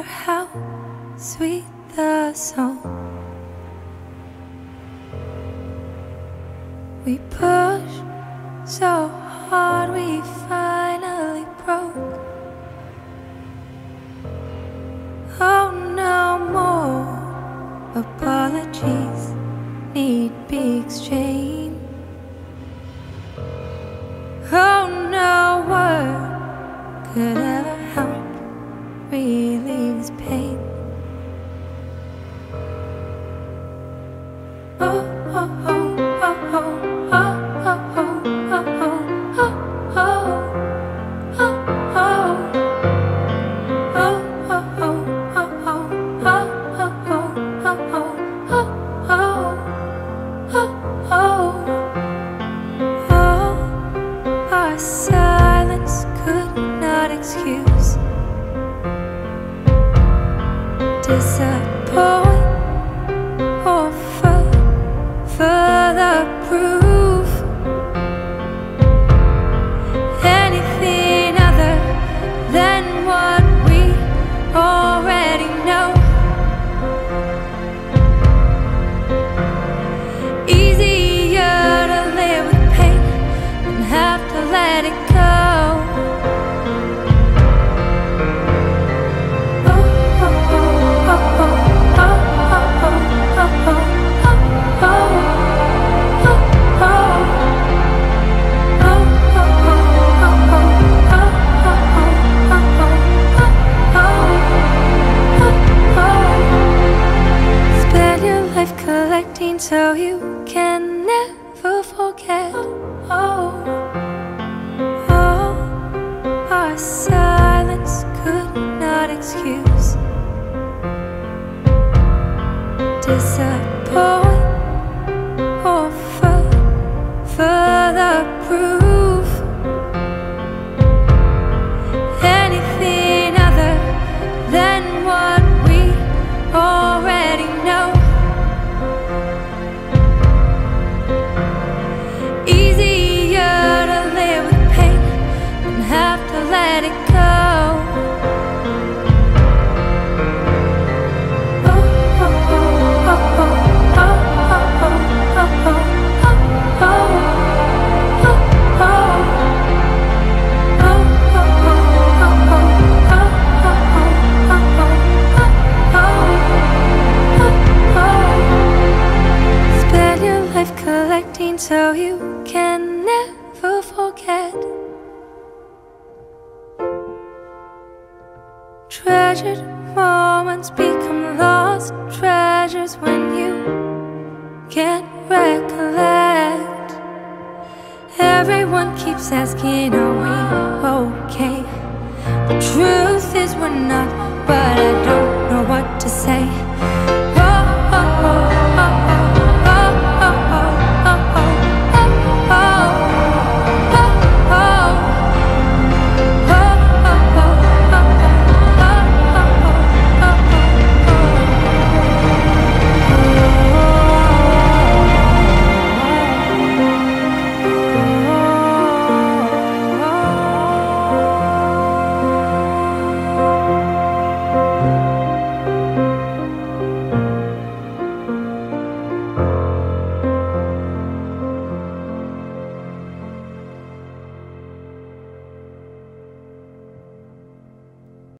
how sweet the song. We pushed so hard we finally broke. Oh, no more apologies need be exchanged. Oh, no word could ever help relieve this pain. Oh, oh, oh, oh, oh. Our silence could not excuse, disappoint, or further proof anything other than what we already know. Easier to live with pain than have to let it go. Spend your life collecting so you can never forget. Our silence could not excuse, disappoint, or further proof anything other than what we already know. Easier to live with pain than have to let it go. Spend your life collecting so you can never forget. Treasured moments become lost treasures when you can't recollect. Everyone keeps asking, are we okay? The truth is we're not